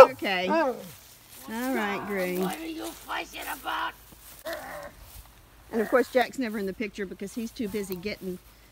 Okay. All right, Green. What are you fussing about? And of course Jack's never in the picture because he's too busy getting